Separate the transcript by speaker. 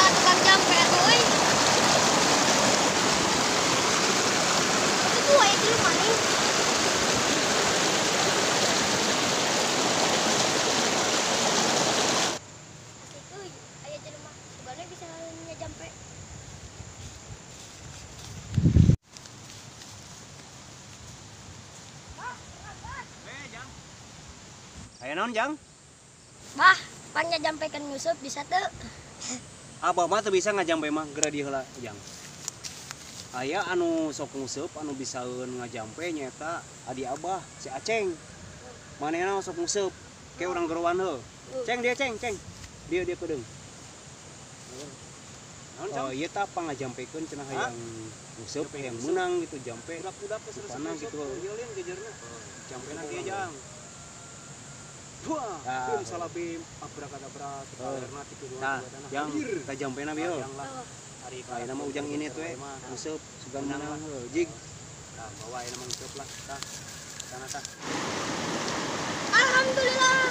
Speaker 1: tukang jampe atuh euy. Itu aya di rumah nih. Asik euy, aya di rumah. Sugana bisa ngejampe.
Speaker 2: Aya naon, Jang?
Speaker 1: Bah, panya jampekan nyusup bisa teu?
Speaker 2: Abah mah teu bisa ngajampe mah geura di heula, Jang. Aya anu sok nguseup anu bisaeun ngajampe nyaeta adi Abah, si Aceng. Manehna sok nguseup, ke urang gerowan heuh. Ceng dia ceng. Dia kedeung. Oh iya tah pangajampekeun cenah hayang nguseup hayang menang gitu jampe. Budak-budak sana gitu. Ieuleun gejerna. Jampena dia, Jang. Wah, bim salah bim, abrak-adabrak, kalerna ti kedua tanah. Yang ka jampena bieu. Ari ka nama ujang ini tuh nguseup sugan menang heuh. Jig. Tah bawa aya nama nguseup lah. Tah. Sana tah.
Speaker 1: Alhamdulillah.